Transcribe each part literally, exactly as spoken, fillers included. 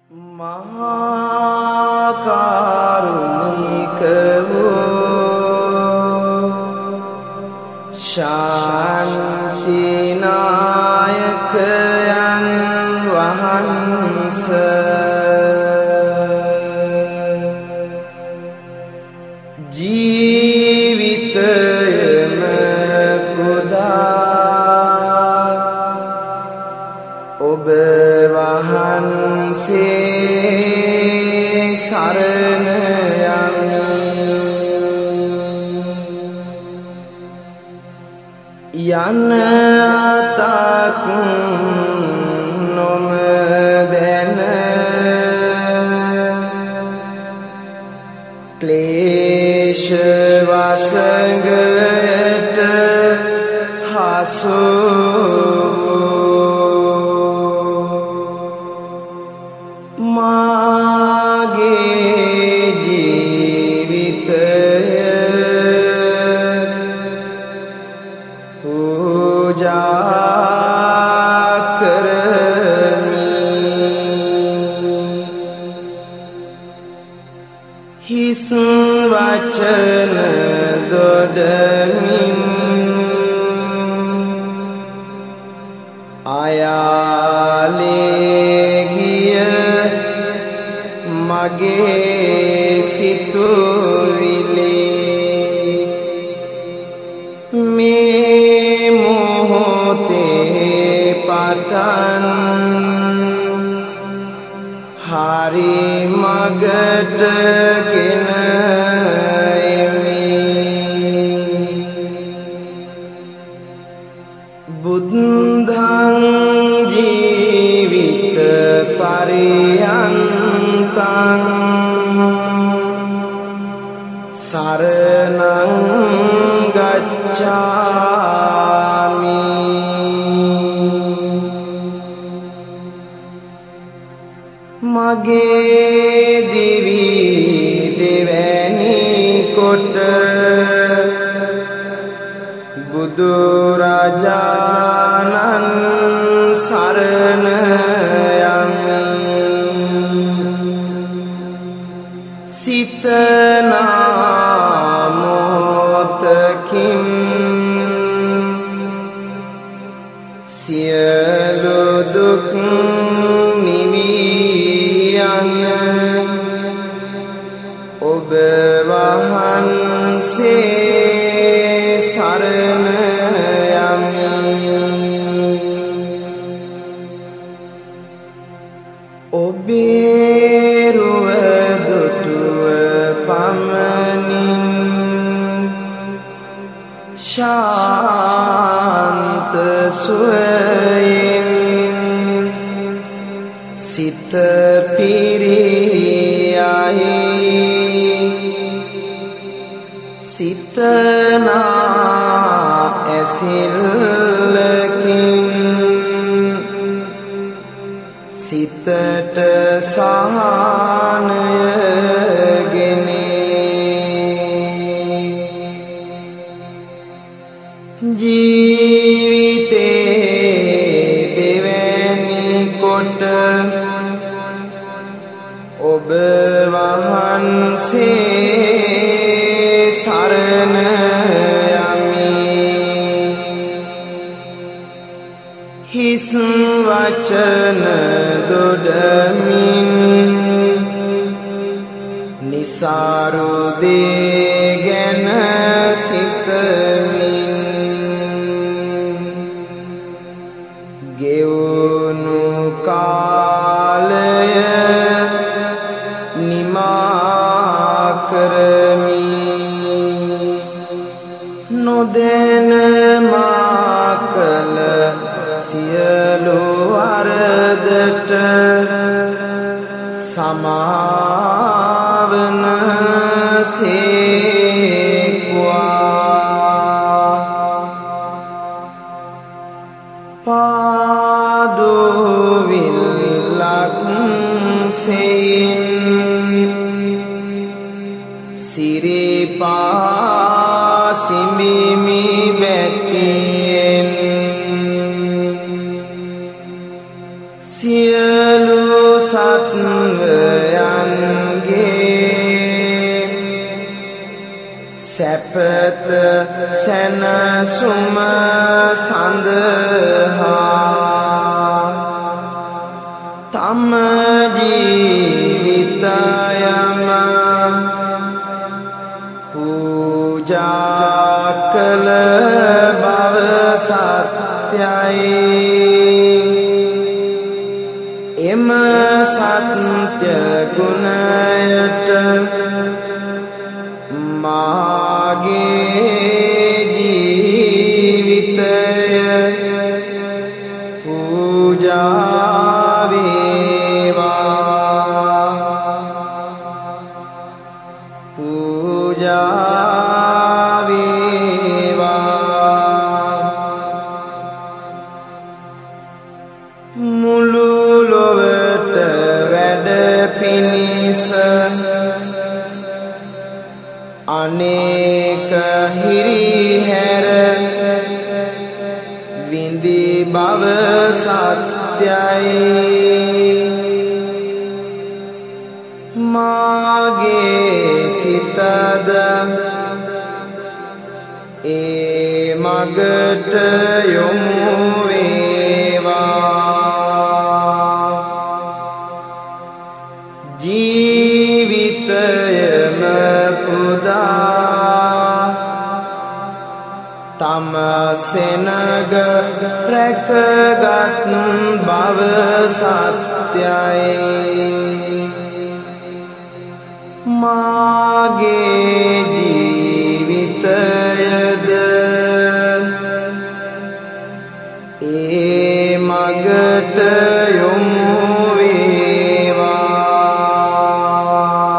महाकारुणिक वो शांति नायक वहंस जीवित खुदा ඔබ වහන්සේ සරණ යමි යන අතක් නොම දැන ක්ලේශ වසඟයට හසු හිස් වචන දොඩමින් අයාලේ ගිය මගේ සිතුවිලි මේ මොහොතේ පටන් හරි මගට ගෙන එමි බුද්ධං ජීවිත පරියන්තං සරණං ගච්ඡාමි මගේ දිවි දෙවැනි කොට බුදුරජාණන් සරණ යමි සිතනා මොහොතකින් සියලු දුක් ඔබ වහන්සේ සරණ යමි ඔබේ රුව දුටුව පමණින් ශාන්ත සුවයෙන් සිත පිරියයි සිතනා ඇසිල්ලකින් සිතට සහනයගෙන ජීවිතේ දෙවැනි කොට ඔබ වහන්සේ සරණ යමි හිස් වචන දොඩමින් නිසාරු දේ ගැන සිතමින් ගෙවුණු කාලය නිමා කරමි නොදැන මා කළ සියලු වරදට සමාවන සේක්වා පාදුවිල්ලක් සෙයින් සිරිපා සිඹිමි බැතියෙන් සියලු සත් සැනසුම සඳහා තම ජීවිතයම පූජා කළ බව සත්‍යයි. එම සත්‍ය ගුණයට මාගේ ජීවිතය පූජා වේවා, පූජා වේවා. මුළු ලොවට වැඩ පිණිස අනේක හිරිහැර විඳි බව සත්‍යයි. මාගේ සිතද ඒ මගට යොමු වේවා. ජීවිතයම පුදා තම සෙනග රැකගත් බව සත්‍යයි. මාගේ ජීවිතයද ඒ මගට යොමු වේවා.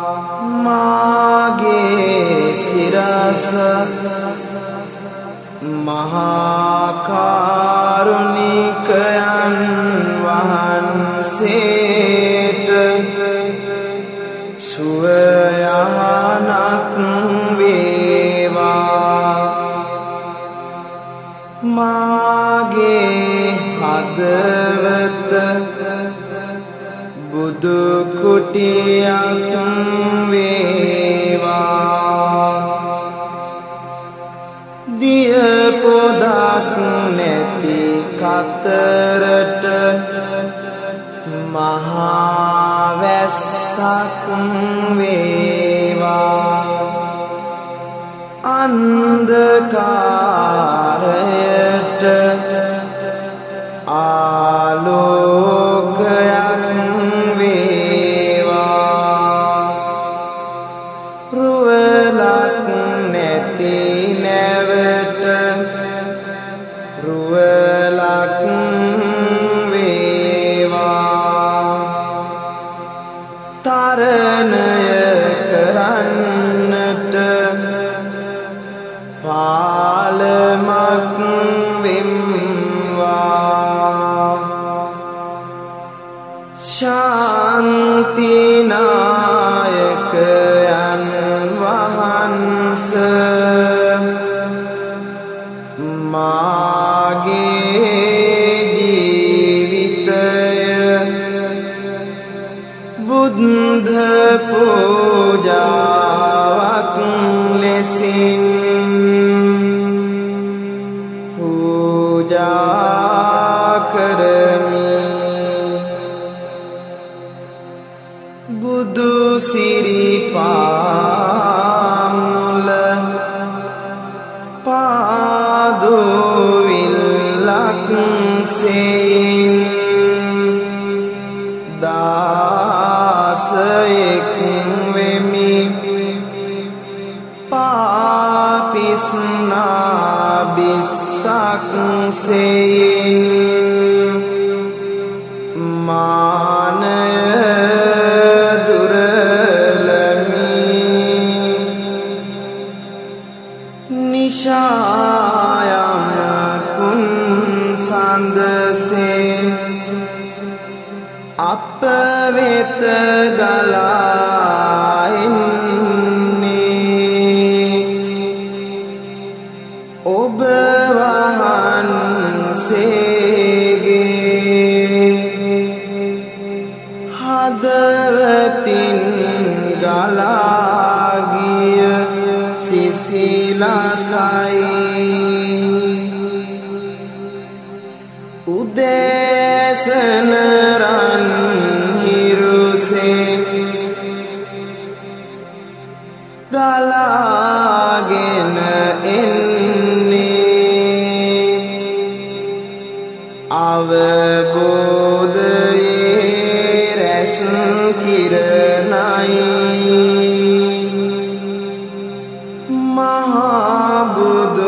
මාගේ සිරස මහා කාරුණිකයන් වහන්සේට සුවයහනක් වේවා. මාගේ හදවත බුදු කුටියක් වේවා. දිය පොදක් නැති කතරට මහා වැස්සක් වේවා. අන්ධකාරයට ආලෝකයක් වේවා. රුවලක් නැති නැවට රුවලක් වේවා. තරණය කරන්නට පාලමක් වෙම්වා. ශාන්තිනායකයන් වහන්ස මාගේ ජීවිතය බුද්ධ පූජාවක් ලෙසින් පූජා කරමි. බුදු සිරිපාමුල පාදුවිල්ලක් සෙයින් දාසයෙක් වෙමි. පාපිස්නා බිස්සක් සෙයින් මානය නිශායම කුන් සඳසේ අප වෙත ගලා එන්නේ. ඔබ වහන්සේගේ හදවතින් ගලා ගිය සිසිලසයි. ඇසනරන් හිරුසේ ගලාගෙන එන්නේ අවබෝධයේ රැස් කිරණයි මහා බුදු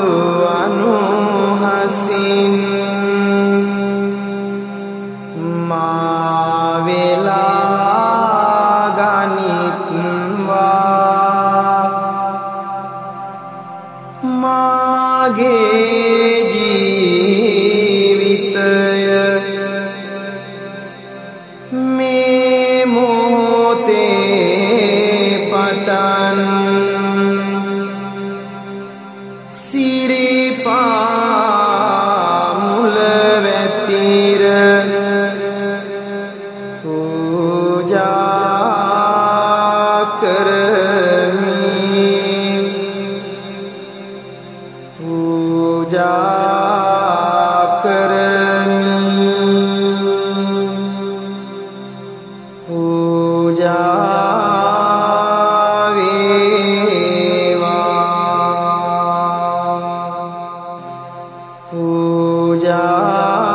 අනුහසින් මා වෙලා ගනිත්වා මාගේ ජීවිතය මේ මොහොතේ පටන් සිරිපා මුල වැතිර පූජා කරමි පූජා කරමි පූජා වේවා පූජා